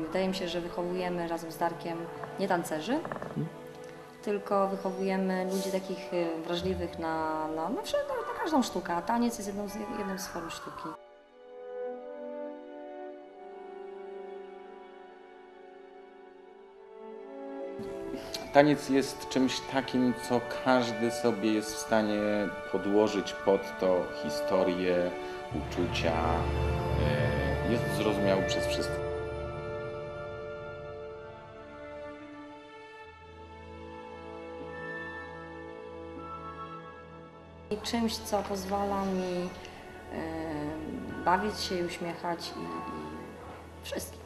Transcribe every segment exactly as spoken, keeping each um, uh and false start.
wydaje mi się, że wychowujemy razem z Darkiem nie tancerzy, hmm. tylko wychowujemy ludzi takich wrażliwych na, na, na, na każdą sztukę, a taniec jest jedną z, jedną z form sztuki. Taniec jest czymś takim, co każdy sobie jest w stanie podłożyć pod to historię, uczucia, jest zrozumiały przez wszystkich. I czymś, co pozwala mi y, bawić się i uśmiechać i, i wszystkim.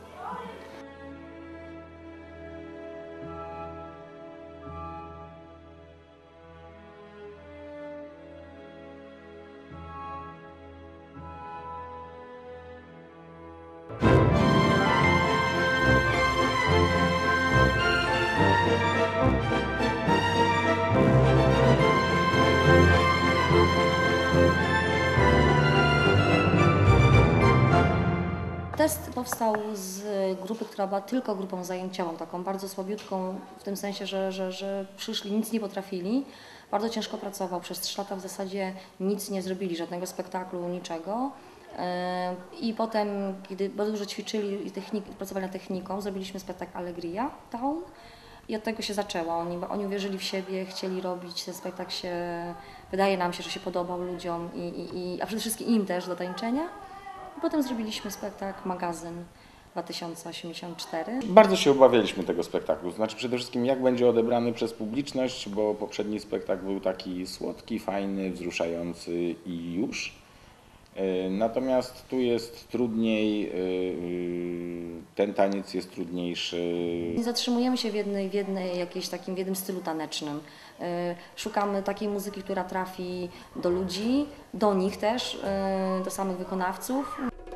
Test powstał z grupy, która była tylko grupą zajęciową, taką bardzo słabiutką, w tym sensie, że, że, że przyszli, nic nie potrafili. Bardzo ciężko pracował, przez trzy lata w zasadzie nic nie zrobili, żadnego spektaklu, niczego. I potem, kiedy bardzo dużo ćwiczyli i technik, pracowali nad techniką, zrobiliśmy spektakl Allegria Town i od tego się zaczęło. Oni, oni uwierzyli w siebie, chcieli robić, ten spektakl się, wydaje nam się, że się podobał ludziom, i, i, i, a przede wszystkim im też do tańczenia. I potem zrobiliśmy spektakl Magazyn dwa tysiące osiemdziesiąt cztery. Bardzo się obawialiśmy tego spektaklu, znaczy przede wszystkim jak będzie odebrany przez publiczność, bo poprzedni spektakl był taki słodki, fajny, wzruszający i już. Natomiast tu jest trudniej, ten taniec jest trudniejszy. Nie zatrzymujemy się w jednej, w jednej jakiejś takim, w jednym stylu tanecznym. Szukamy takiej muzyki, która trafi do ludzi, do nich też, do samych wykonawców.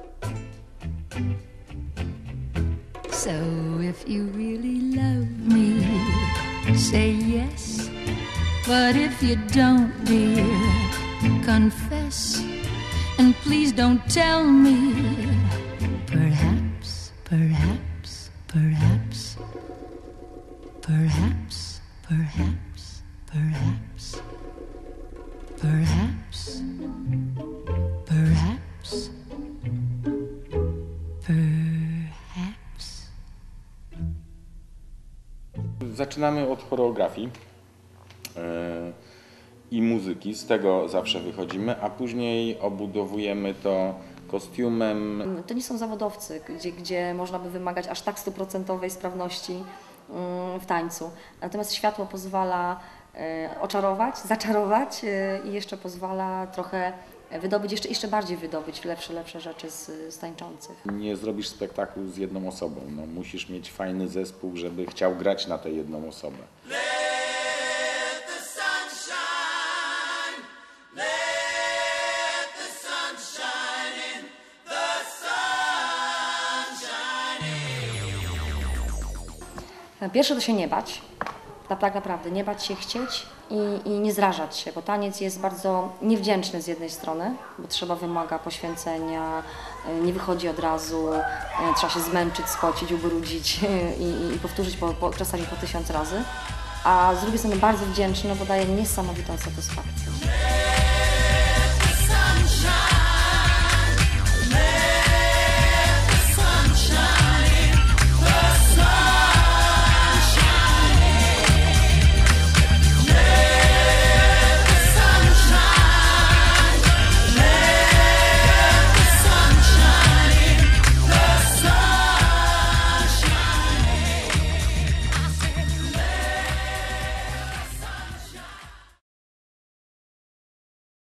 So if you really love me, say yes. But if you don't, dear, confess. And please don't tell me. Perhaps, perhaps, perhaps, perhaps, perhaps, perhaps, perhaps, perhaps, perhaps. Zaczynamy od choreografii i muzyki, z tego zawsze wychodzimy, a później obudowujemy to kostiumem. To nie są zawodowcy, gdzie, gdzie można by wymagać aż tak stuprocentowej sprawności w tańcu. Natomiast światło pozwala oczarować, zaczarować i jeszcze pozwala trochę wydobyć, jeszcze, jeszcze bardziej wydobyć lepsze, lepsze rzeczy z, z tańczących. Nie zrobisz spektaklu z jedną osobą, no, musisz mieć fajny zespół, żeby chciał grać na tę jedną osobę. Pierwsze to się nie bać, tak naprawdę nie bać się, chcieć i, i nie zrażać się, bo taniec jest bardzo niewdzięczny z jednej strony, bo trzeba, wymaga poświęcenia, nie wychodzi od razu, trzeba się zmęczyć, spocić, ubrudzić i, i powtórzyć po, po, czasami po tysiąc razy, a z drugiej strony bardzo wdzięczny, bo daje niesamowitą satysfakcję.